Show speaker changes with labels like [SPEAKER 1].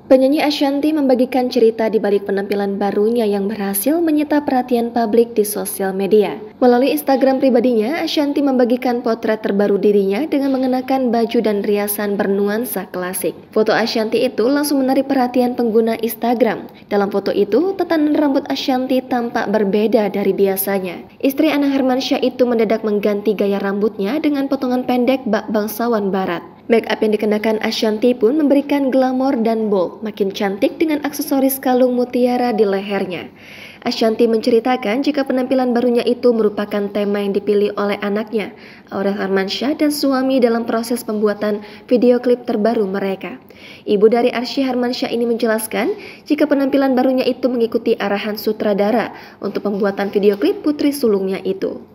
[SPEAKER 1] Penyanyi Ashanty membagikan cerita di balik penampilan barunya yang berhasil menyita perhatian publik di sosial media. Melalui Instagram pribadinya, Ashanty membagikan potret terbaru dirinya dengan mengenakan baju dan riasan bernuansa klasik. Foto Ashanty itu langsung menarik perhatian pengguna Instagram. Dalam foto itu, tatanan rambut Ashanty tampak berbeda dari biasanya. Istri Anang Hermansyah itu mendadak mengganti gaya rambutnya dengan potongan pendek bak bangsawan barat. Make up yang dikenakan Ashanty pun memberikan glamor dan bold, makin cantik dengan aksesoris kalung mutiara di lehernya. Ashanty menceritakan jika penampilan barunya itu merupakan tema yang dipilih oleh anaknya, Aurel Hermansyah, dan suami dalam proses pembuatan video klip terbaru mereka. Ibu dari Arsy Hermansyah ini menjelaskan jika penampilan barunya itu mengikuti arahan sutradara untuk pembuatan video klip putri sulungnya itu.